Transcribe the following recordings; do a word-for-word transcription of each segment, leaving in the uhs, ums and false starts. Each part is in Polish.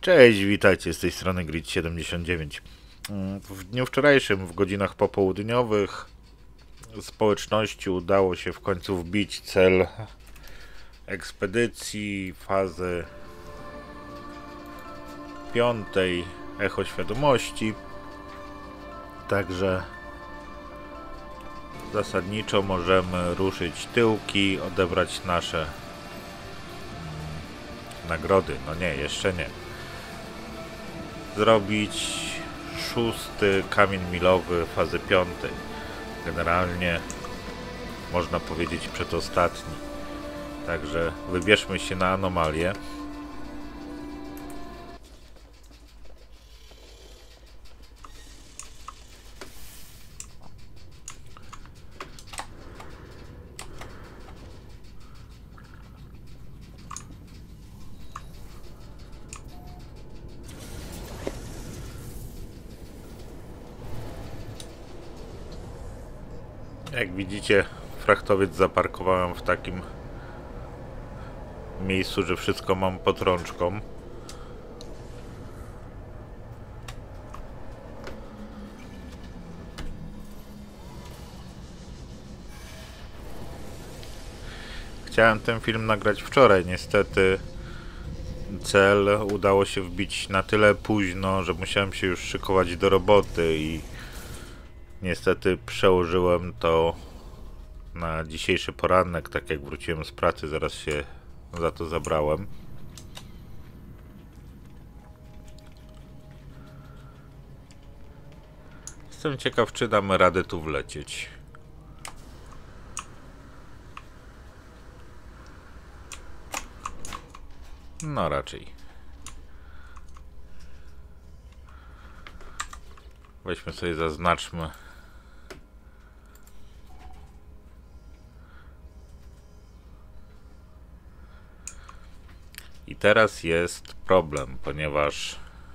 Cześć, witajcie, z tej strony Grid siedemdziesiąt dziewięć. W dniu wczorajszym, w godzinach popołudniowych, społeczności udało się w końcu wbić cel ekspedycji fazy piątej Echo Świadomości. Także zasadniczo możemy ruszyć tyłki, odebrać nasze nagrody. No nie, jeszcze nie. Zrobić szósty kamień milowy fazy piątej. Generalnie można powiedzieć przedostatni. Także wybierzmy się na anomalię. Jak widzicie, frachtowiec zaparkowałem w takim miejscu, że wszystko mam pod rączką. Chciałem ten film nagrać wczoraj, niestety cel udało się wbić na tyle późno, że musiałem się już szykować do roboty i niestety przełożyłem to na dzisiejszy poranek, tak jak wróciłem z pracy, zaraz się za to zabrałem. Jestem ciekaw, czy damy radę tu wlecieć. No raczej. Weźmy sobie, zaznaczmy. I teraz jest problem, ponieważ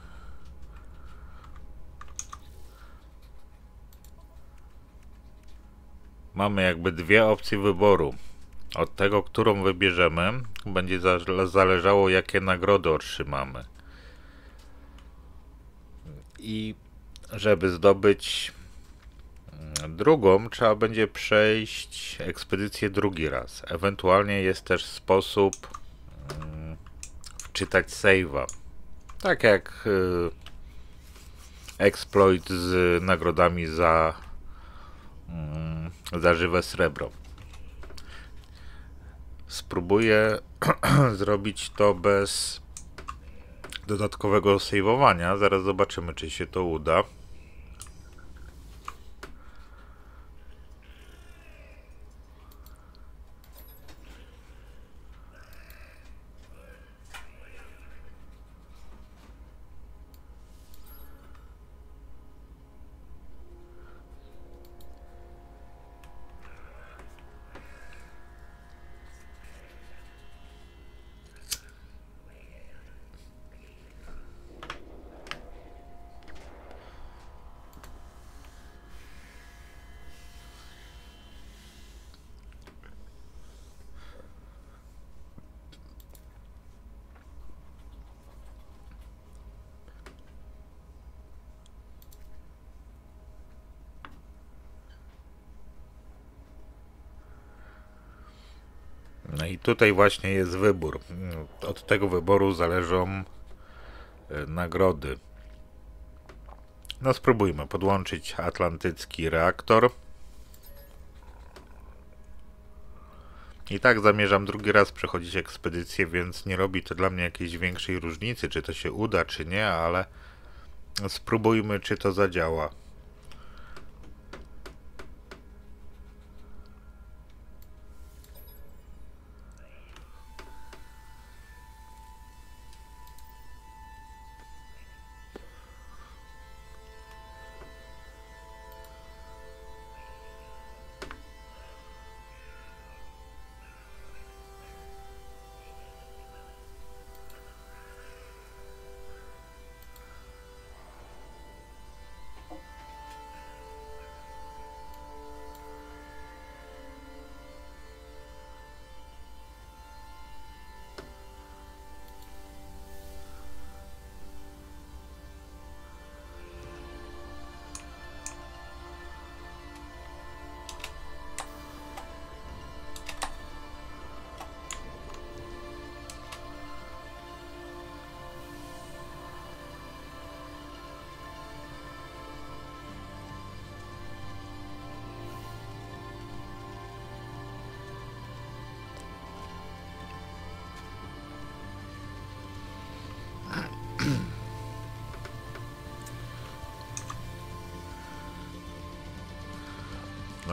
mamy jakby dwie opcje wyboru. Od tego, którą wybierzemy, będzie zależało, jakie nagrody otrzymamy. I żeby zdobyć drugą, trzeba będzie przejść ekspedycję drugi raz. Ewentualnie jest też sposób um, wczytać save'a. Tak jak y, exploit z nagrodami za, y, za żywe srebro. Spróbuję zrobić to bez dodatkowego save'owania. Zaraz zobaczymy, czy się to uda. No i tutaj właśnie jest wybór. Od tego wyboru zależą nagrody. No spróbujmy podłączyć atlantycki reaktor. I tak zamierzam drugi raz przechodzić ekspedycję, więc nie robi to dla mnie jakiejś większej różnicy, czy to się uda, czy nie, ale spróbujmy, czy to zadziała.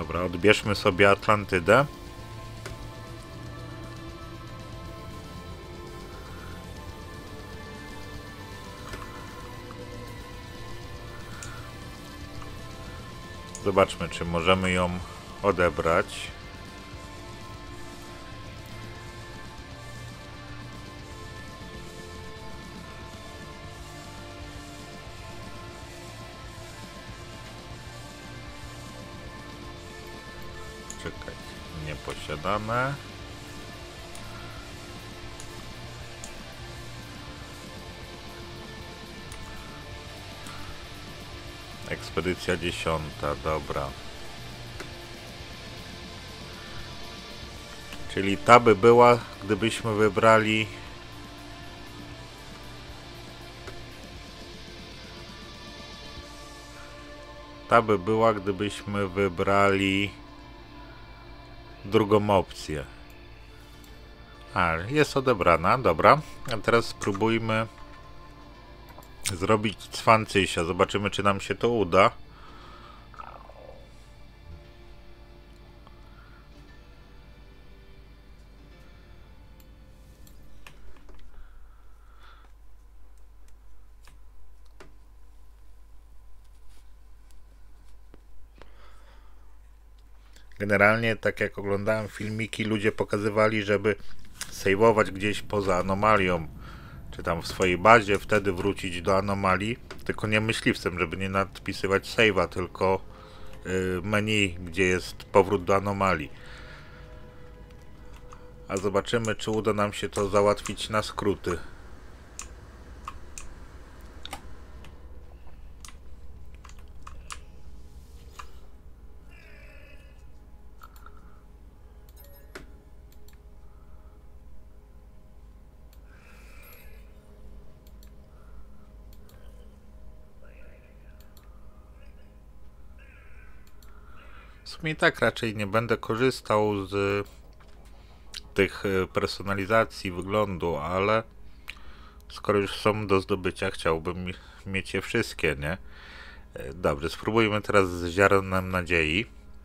Dobra, odbierzmy sobie Atlantydę. Zobaczmy, czy możemy ją odebrać. Czekaj, nieposiadane. Ekspedycja dziesiąta, dobra. Czyli ta by była, gdybyśmy wybrali... Ta by była, gdybyśmy wybrali drugą opcję. A, jest odebrana, dobra. A teraz spróbujmy zrobić Cwancysia. Zobaczymy, czy nam się to uda. Generalnie, tak jak oglądałem filmiki, ludzie pokazywali, żeby save'ować gdzieś poza anomalią, czy tam w swojej bazie, wtedy wrócić do anomalii, tylko nie myśliwcem, żeby nie nadpisywać save'a, tylko yy, menu, gdzie jest powrót do anomalii. A zobaczymy, czy uda nam się to załatwić na skróty. W sumie tak raczej nie będę korzystał z tych personalizacji wyglądu, ale skoro już są do zdobycia, chciałbym mieć je wszystkie, nie? Dobrze, spróbujmy teraz z ziarnem nadziei.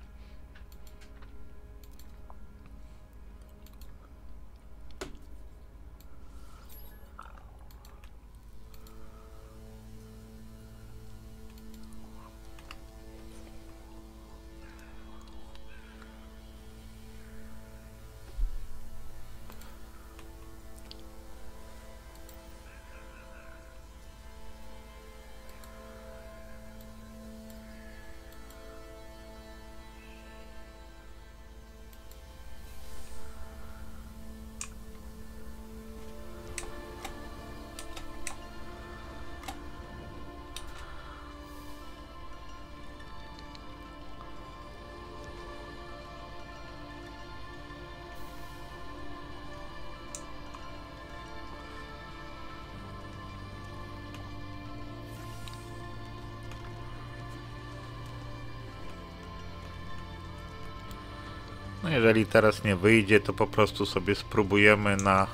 No jeżeli teraz nie wyjdzie, to po prostu sobie spróbujemy na...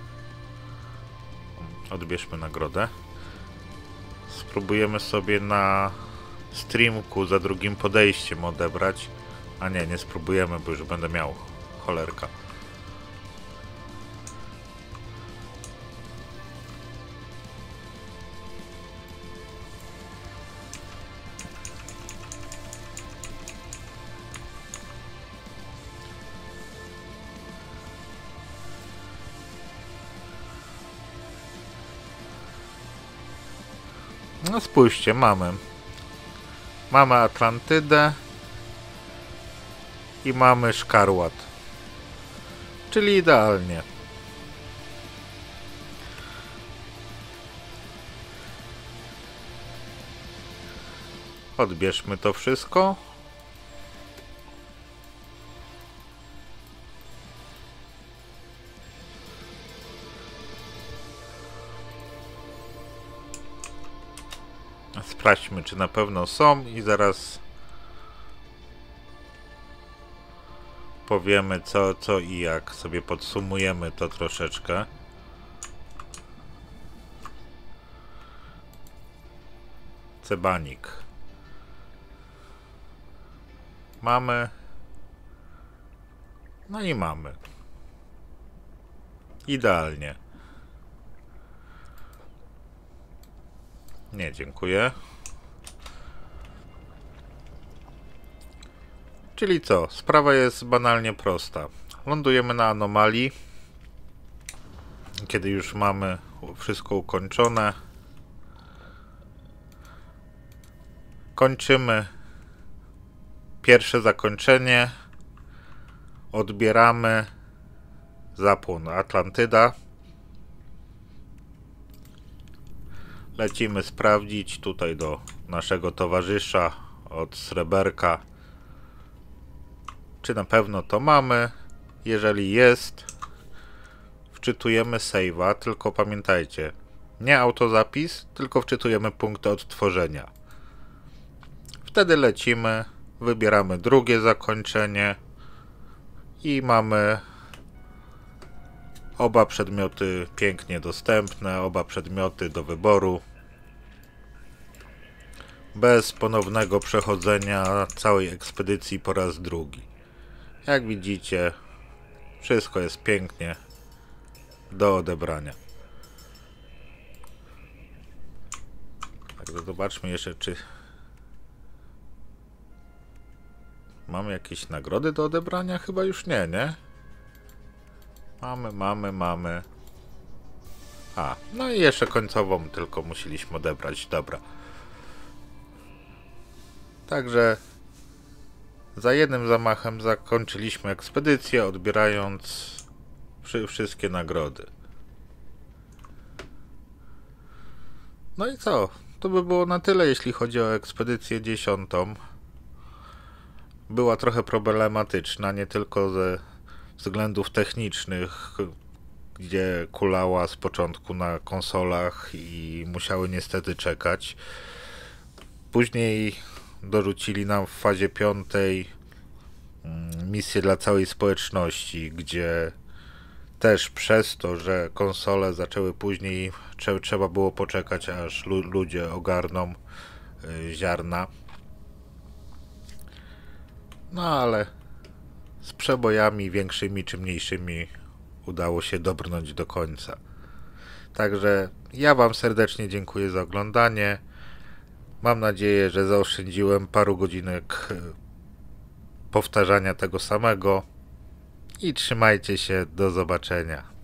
Odbierzmy nagrodę. Spróbujemy sobie na streamku za drugim podejściem odebrać. A nie, nie spróbujemy, bo już będę miał. Cholerka. No spójrzcie, mamy. Mamy Atlantydę i mamy Szkarłat. Czyli idealnie. Odbierzmy to wszystko. Sprawdźmy, czy na pewno są i zaraz powiemy co, co i jak. Sobie podsumujemy to troszeczkę. Cebanik. Mamy, No i mamy. Idealnie. Nie, dziękuję. Czyli co? Sprawa jest banalnie prosta. Lądujemy na anomalii. Kiedy już mamy wszystko ukończone. Kończymy pierwsze zakończenie. Odbieramy zapłon Atlantyda. Lecimy sprawdzić tutaj do naszego towarzysza od sreberka, czy na pewno to mamy. Jeżeli jest, wczytujemy save'a, tylko pamiętajcie, nie autozapis, tylko wczytujemy punkty odtworzenia. Wtedy lecimy, wybieramy drugie zakończenie i mamy oba przedmioty pięknie dostępne, oba przedmioty do wyboru. Bez ponownego przechodzenia całej ekspedycji po raz drugi. Jak widzicie, wszystko jest pięknie do odebrania. Także zobaczmy jeszcze, czy mamy jakieś nagrody do odebrania? Chyba już nie, nie? Mamy, mamy, mamy. A, no i jeszcze końcową tylko musieliśmy odebrać, dobra. Także za jednym zamachem zakończyliśmy ekspedycję, odbierając wszy wszystkie nagrody. No i co? To by było na tyle, jeśli chodzi o ekspedycję dziesiątą. Była trochę problematyczna, nie tylko ze względów technicznych, gdzie kulała z początku na konsolach i musiały niestety czekać. Później dorzucili nam w fazie piątej misję dla całej społeczności, gdzie też przez to, że konsole zaczęły później, trze trzeba było poczekać, aż lu ludzie ogarną y, ziarna. No ale z przebojami większymi czy mniejszymi udało się dobrnąć do końca. Także ja wam serdecznie dziękuję za oglądanie. Mam nadzieję, że zaoszczędziłem paru godzinek powtarzania tego samego. I trzymajcie się, do zobaczenia.